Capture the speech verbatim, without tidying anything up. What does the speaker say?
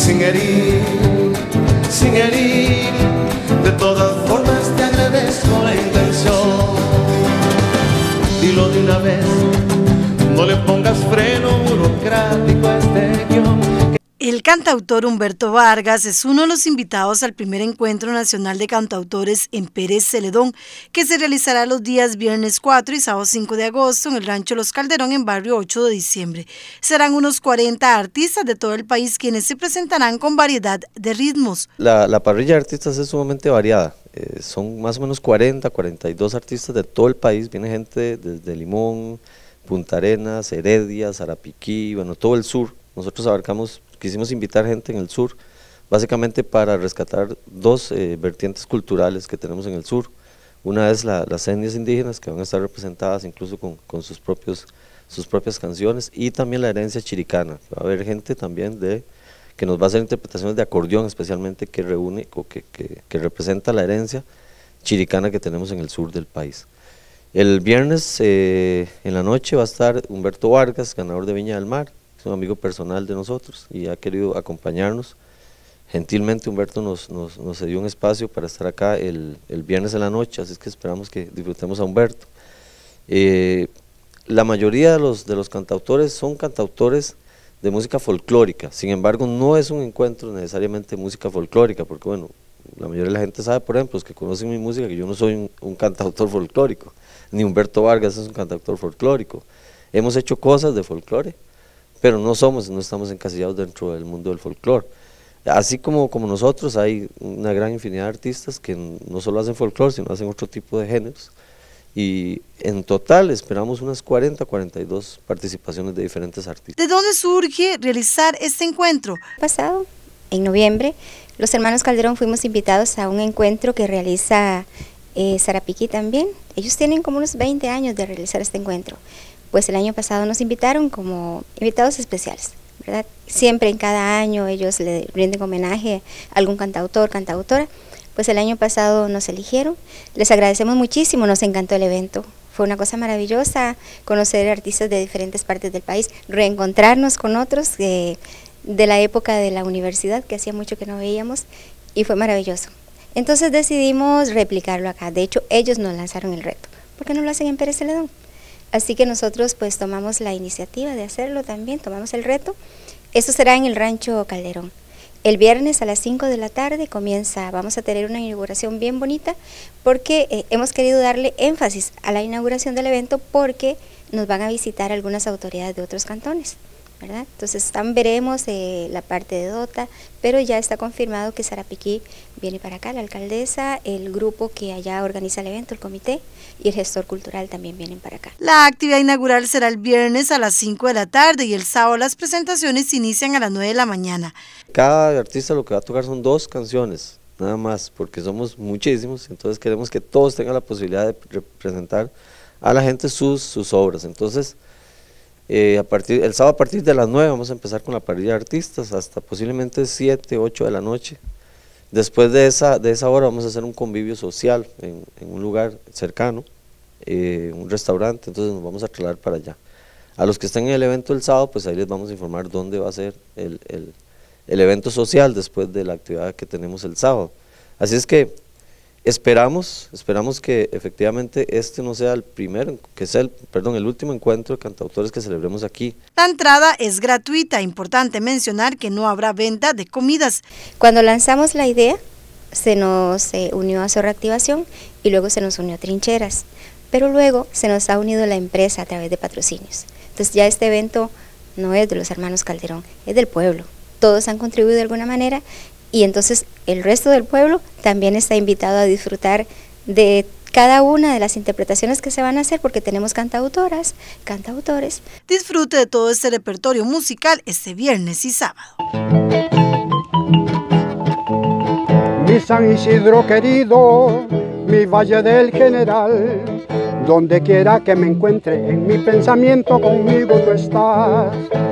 sin herir, sin herir. De todas formas te agradezco la intención. Dilo de una vez, no le pongas freno burocrático a este guión. El cantautor Humberto Vargas es uno de los invitados al primer Encuentro Nacional de Cantautores en Pérez Celedón, que se realizará los días viernes cuatro y sábado cinco de agosto en el Rancho Los Calderón en barrio ocho de diciembre. Serán unos cuarenta artistas de todo el país quienes se presentarán con variedad de ritmos. La, la parrilla de artistas es sumamente variada, eh, son más o menos cuarenta, cuarenta y dos artistas de todo el país, viene gente desde Limón, Punta Arenas, Heredia, Sarapiquí, bueno, todo el sur. Nosotros abarcamos, quisimos invitar gente en el sur, básicamente para rescatar dos eh, vertientes culturales que tenemos en el sur. Una es la, las etnias indígenas, que van a estar representadas incluso con, con sus, propios, sus propias canciones, y también la herencia chiricana. Va a haber gente también de, que nos va a hacer interpretaciones de acordeón, especialmente que reúne o que, que, que representa la herencia chiricana que tenemos en el sur del país. El viernes eh, en la noche va a estar Humberto Vargas, ganador de Viña del Mar, es un amigo personal de nosotros y ha querido acompañarnos. Gentilmente Humberto nos, nos, nos cedió un espacio para estar acá el, el viernes en la noche, así es que esperamos que disfrutemos a Humberto. Eh, la mayoría de los, de los cantautores son cantautores de música folclórica, sin embargo no es un encuentro necesariamente de música folclórica, porque bueno, la mayoría de la gente sabe, por ejemplo, los que conocen mi música, que yo no soy un, un cantautor folclórico, ni Humberto Vargas es un cantautor folclórico. Hemos hecho cosas de folclore, pero no somos, no estamos encasillados dentro del mundo del folclore. Así como, como nosotros, hay una gran infinidad de artistas que no solo hacen folclore, sino hacen otro tipo de géneros, y en total esperamos unas cuarenta, cuarenta y dos participaciones de diferentes artistas. ¿De dónde surge realizar este encuentro? Pasado, en noviembre, los hermanos Calderón fuimos invitados a un encuentro que realiza eh, Sarapiquí también. Ellos tienen como unos veinte años de realizar este encuentro. Pues el año pasado nos invitaron como invitados especiales, ¿verdad? Siempre en cada año ellos le rinden homenaje a algún cantautor, cantautora. Pues el año pasado nos eligieron, les agradecemos muchísimo, nos encantó el evento. Fue una cosa maravillosa conocer artistas de diferentes partes del país, reencontrarnos con otros de, de la época de la universidad, que hacía mucho que no veíamos, y fue maravilloso. Entonces decidimos replicarlo acá. De hecho, ellos nos lanzaron el reto. ¿Por qué no lo hacen en Pérez Celedón? Así que nosotros pues tomamos la iniciativa de hacerlo también, tomamos el reto. Esto será en el Rancho Calderón. El viernes a las cinco de la tarde comienza, vamos a tener una inauguración bien bonita, porque eh, hemos querido darle énfasis a la inauguración del evento porque nos van a visitar algunas autoridades de otros cantones, ¿verdad? Entonces también veremos eh, la parte de Dota, pero ya está confirmado que Sarapiquí viene para acá, la alcaldesa, el grupo que allá organiza el evento, el comité, y el gestor cultural también vienen para acá. La actividad inaugural será el viernes a las cinco de la tarde y el sábado las presentaciones inician a las nueve de la mañana. Cada artista lo que va a tocar son dos canciones, nada más, porque somos muchísimos, entonces queremos que todos tengan la posibilidad de representar a la gente sus, sus obras. Entonces, eh, a partir, el sábado a partir de las nueve vamos a empezar con la parrilla de artistas hasta posiblemente siete, ocho de la noche. Después de esa, de esa hora vamos a hacer un convivio social en, en un lugar cercano, eh, un restaurante, entonces nos vamos a trasladar para allá. A los que estén en el evento el sábado, pues ahí les vamos a informar dónde va a ser el, el, el evento social después de la actividad que tenemos el sábado. Así es que esperamos, esperamos que efectivamente este no sea el primer, que sea el, perdón, el último encuentro de cantautores que celebremos aquí. La entrada es gratuita, importante mencionar que no habrá venta de comidas. Cuando lanzamos la idea, se nos eh, unió a Zorra Activación y luego se nos unió a Trincheras, pero luego se nos ha unido la empresa a través de patrocinios. Entonces ya este evento no es de los hermanos Calderón, es del pueblo. Todos han contribuido de alguna manera y entonces el resto del pueblo también está invitado a disfrutar de cada una de las interpretaciones que se van a hacer, porque tenemos cantautoras, cantautores. Disfrute de todo este repertorio musical este viernes y sábado. Mi San Isidro querido, mi Valle del General, donde quiera que me encuentre, en mi pensamiento conmigo tú estás.